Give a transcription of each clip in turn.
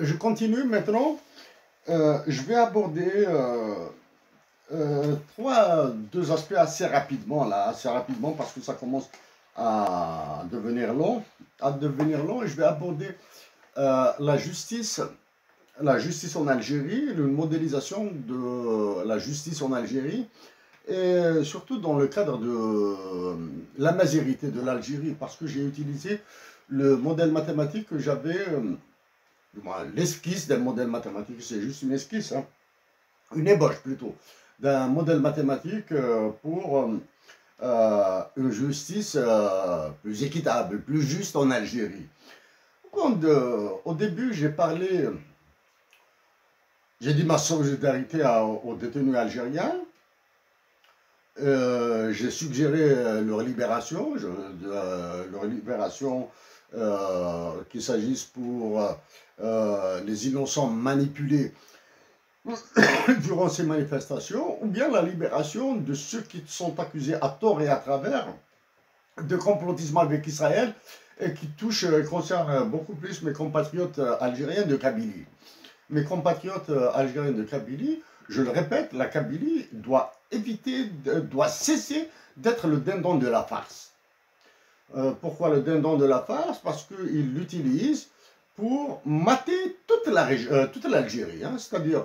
je continue maintenant. Je vais aborder deux aspects assez rapidement, là, assez rapidement, parce que ça commence à devenir long. Et je vais aborder la justice en Algérie, une modélisation de la justice en Algérie, et surtout dans le cadre de la majorité de l'Algérie, parce que j'ai utilisé le modèle mathématique que j'avais, l'esquisse d'un modèle mathématique, c'est juste une esquisse, hein, une ébauche plutôt, d'un modèle mathématique pour une justice plus équitable, plus juste en Algérie. Au début, j'ai dit ma solidarité aux détenus algériens. J'ai suggéré leur libération, qu'il s'agisse pour les innocents manipulés durant ces manifestations, ou bien la libération de ceux qui sont accusés à tort et à travers de complotisme avec Israël et qui concerne beaucoup plus mes compatriotes algériens de Kabylie. Mes compatriotes algériens de Kabylie, je le répète, la Kabylie doit cesser d'être le dindon de la farce. Pourquoi le dindon de la farce? Parce qu'ils l'utilisent pour mater toute l'Algérie, hein, c'est-à-dire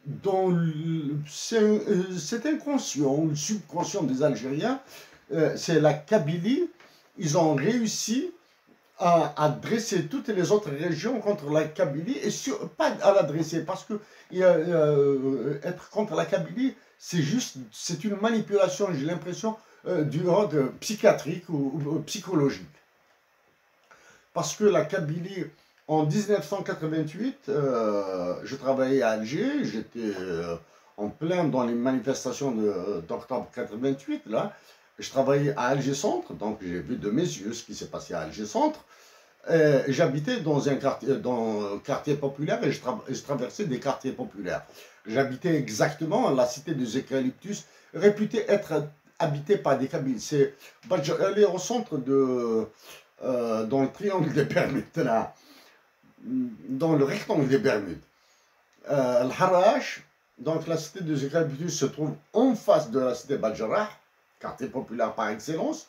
c'est inconscient, le subconscient des Algériens, c'est la Kabylie. Ils ont réussi à dresser toutes les autres régions contre la Kabylie, et pas à la dresser, parce que être contre la Kabylie, c'est une manipulation, j'ai l'impression, du ordre psychiatrique ou psychologique. Parce que la Kabylie, en 1988, je travaillais à Alger, j'étais en plein dans les manifestations d'octobre 88, là. Je travaillais à Alger Centre, donc j'ai vu de mes yeux ce qui s'est passé à Alger Centre. J'habitais dans un quartier populaire, et je traversais des quartiers populaires. J'habitais exactement la cité des Eucalyptus, réputée être habitée par des Kabyles. Elle est au centre dans le triangle des Bermudes, là, dans le rectangle des Bermudes. Al-Harrach, donc la cité des Eucalyptus, se trouve en face de la cité Badjarrah, quartier populaire par excellence.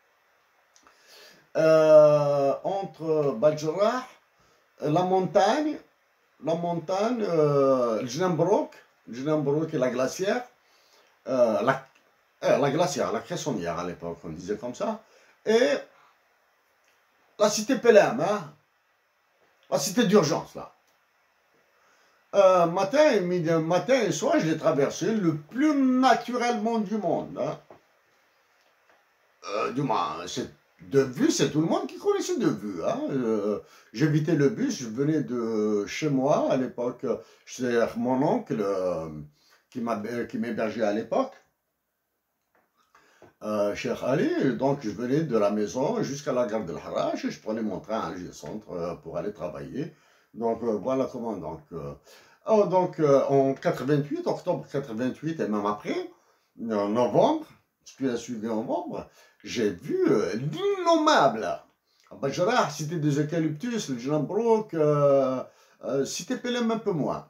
Entre Badjarrah, la montagne, le Djenembrouk et la glacière, la glacière, la cressonnière à l'époque, on disait comme ça, et la cité Pelham, hein, la cité d'urgence, là. Matin et soir, je l'ai traversé le plus naturellement du monde. Hein. Du moins, de vue, c'est tout le monde qui connaissait de vue. Hein. J'évitais le bus, je venais de chez moi à l'époque, c'est mon oncle qui m'hébergeait à l'époque, Cheikh Ali, donc je venais de la maison jusqu'à la gare de l'Harrach et je prenais mon train à Alger Centre pour aller travailler. Donc voilà comment. En 88, octobre 88 et même après, en novembre, ce qui a suivi en novembre, j'ai vu l'innommable. Badjarrah, cité des Eucalyptus, le Djenembrouk, cité Pelham un peu moins.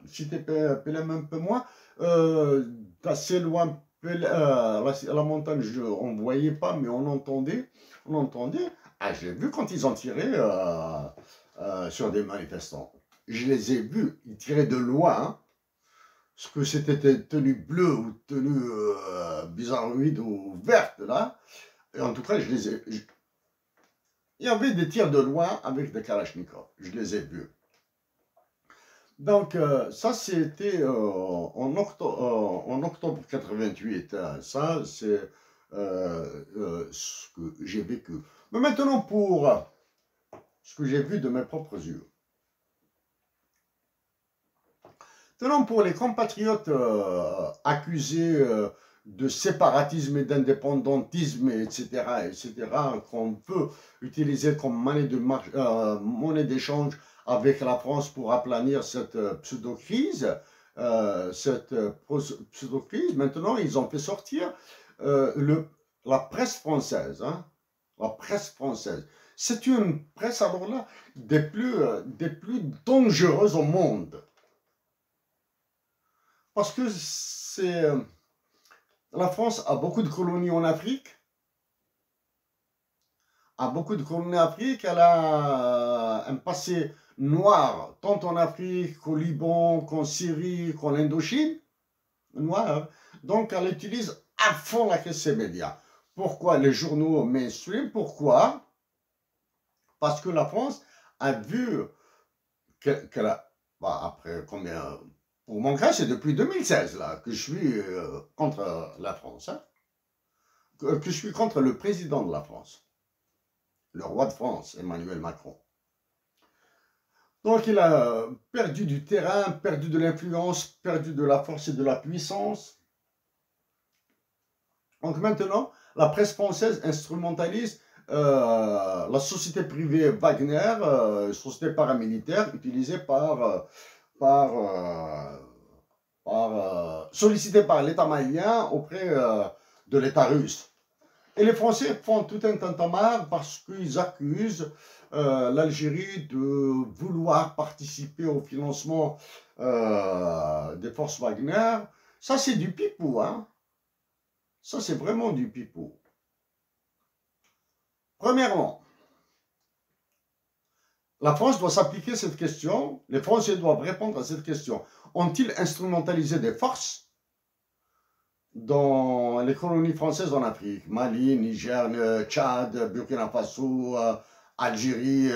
Assez loin. La montagne, on ne voyait pas, mais on entendait. Ah, j'ai vu quand ils ont tiré sur des manifestants. Je les ai vus, ils tiraient de loin. Hein. Ce que c'était tenue bleue ou tenue bizarroïde ou verte, là. Et en tout cas, il y avait des tirs de loin avec des kalachnikovs. Je les ai vus. Donc, ça, c'était en octobre 88. Ça, c'est ce que j'ai vécu. Mais maintenant, pour ce que j'ai vu de mes propres yeux. Maintenant, pour les compatriotes accusés de séparatisme et d'indépendantisme, etc., qu'on peut utiliser comme monnaie d'échange avec la France pour aplanir cette pseudo-crise, maintenant, ils ont fait sortir la presse française. Hein, la presse française. C'est une presse, alors là, des plus dangereuses au monde. Parce que la France a beaucoup de colonies en Afrique. Elle a un passé noir, tant en Afrique qu'au Liban, qu'en Syrie, qu'en Indochine. Noir. Donc, elle utilise à fond la caisse des médias. Pourquoi les journaux mainstream? Pourquoi? Parce que la France a vu qu'elle a, bah, après combien, pour mon cas, c'est depuis 2016 là, que je suis contre la France, hein, que je suis contre le président de la France, le roi de France, Emmanuel Macron. Donc il a perdu du terrain, perdu de l'influence, perdu de la force et de la puissance. Donc maintenant, la presse française instrumentalise la société privée Wagner, société paramilitaire utilisée sollicitée par l'État malien auprès de l'État russe. Et les Français font tout un tintamarre parce qu'ils accusent l'Algérie de vouloir participer au financement des forces Wagner. Ça, c'est du pipeau, hein. Ça, c'est vraiment du pipeau. Premièrement, la France doit s'appliquer cette question. Les Français doivent répondre à cette question. Ont-ils instrumentalisé des forces dans les colonies françaises en Afrique? Mali, Niger, Tchad, Burkina Faso, Algérie,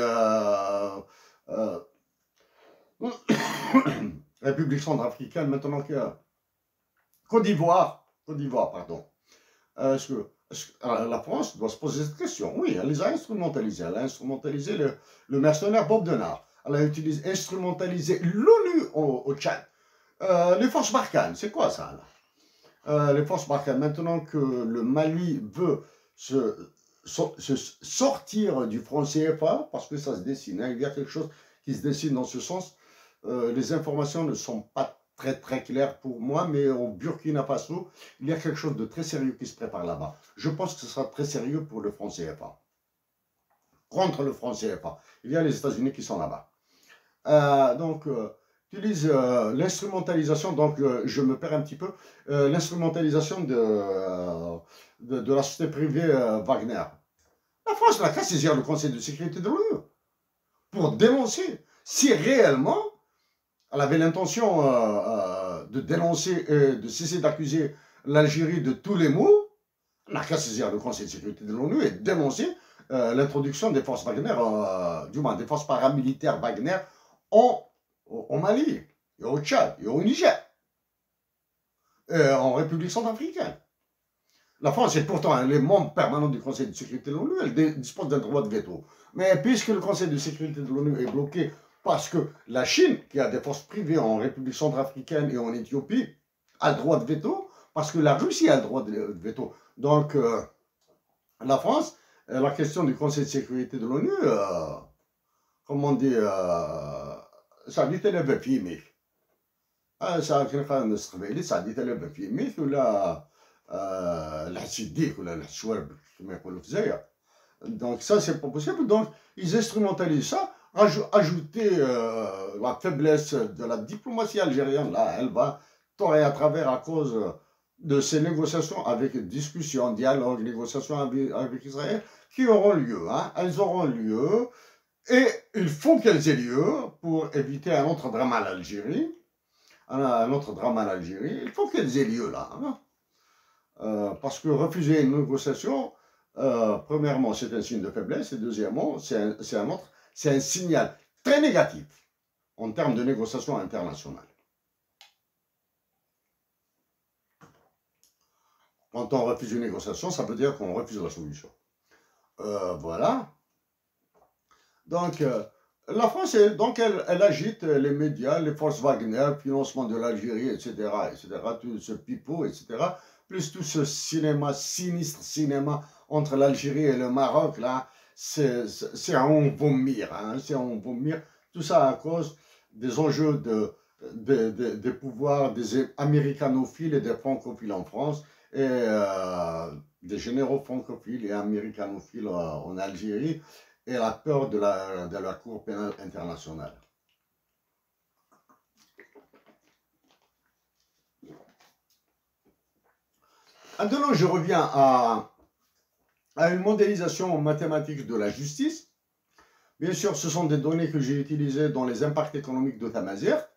République centrafricaine, maintenant que Côte d'Ivoire, pardon. Est-ce que la France doit se poser cette question? Oui, elle les a instrumentalisés. Elle a instrumentalisé le mercenaire Bob Denard. Elle a instrumentalisé l'ONU au Tchad. Les forces Barkhane, c'est quoi ça là? Les forces Barkhane, maintenant que le Mali veut se sortir du franc CFA, parce que ça se dessine, hein, il y a quelque chose qui se dessine dans ce sens. Les informations ne sont pas très claires pour moi, mais au Burkina Faso, il y a quelque chose de très sérieux qui se prépare là-bas. Je pense que ce sera très sérieux pour le franc CFA. Contre le franc CFA. Il y a les États-Unis qui sont là-bas. Donc, utilise l'instrumentalisation, donc je me perds un petit peu, l'instrumentalisation de la société privée Wagner. La France n'a qu'à saisir le Conseil de sécurité de l'ONU pour dénoncer si réellement elle avait l'intention de dénoncer et de cesser d'accuser l'Algérie de tous les maux. Elle n'a qu'à saisir le Conseil de sécurité de l'ONU et dénoncer l'introduction des forces Wagner, du moins des forces paramilitaires Wagner au Mali, et au Tchad, et au Niger, et en République centrafricaine. La France est pourtant les membres permanents du Conseil de sécurité de l'ONU, elle dispose d'un droit de veto. Mais puisque le Conseil de sécurité de l'ONU est bloqué parce que la Chine, qui a des forces privées en République centrafricaine et en Éthiopie, a le droit de veto, parce que la Russie a le droit de veto. Donc, la France, la question du Conseil de sécurité de l'ONU, comment on dit, ça dit qu'elle est filmée. Ça dit qu'elle est filmée, ou là, الحسيديك ولا الحشوار كما يقولوا في الجزائر. Donc ça c'est pas possible. Donc ils instrumentalisent ça, ajouter la faiblesse de la diplomatie algérienne. Là, elle va tourner à travers à cause de ces négociations avec discussions, dialogues, négociations avec Israël qui auront lieu. Hein. Elles auront lieu et il faut qu'elles aient lieu pour éviter un autre drame à l'Algérie. Un autre drame à l'Algérie. Il faut qu'elles aient lieu là. Hein. Parce que refuser une négociation, premièrement, c'est un signe de faiblesse, et deuxièmement, c'est un signal très négatif en termes de négociation internationale. Quand on refuse une négociation, ça veut dire qu'on refuse la solution. Voilà. Donc, la France, elle agite les médias, les forces Wagner, financement de l'Algérie, etc., tout ce pipeau, etc., plus tout ce sinistre cinéma entre l'Algérie et le Maroc, là, c'est à en vomir, hein, c'est à en vomir. Tout ça à cause des enjeux des pouvoirs des américanophiles et des francophiles en France, et des généraux francophiles et américanophiles en Algérie, et la peur de la Cour pénale internationale. Maintenant, je reviens à une modélisation mathématique de la justice. Bien sûr, ce sont des données que j'ai utilisées dans les impacts économiques d'Euthanasia.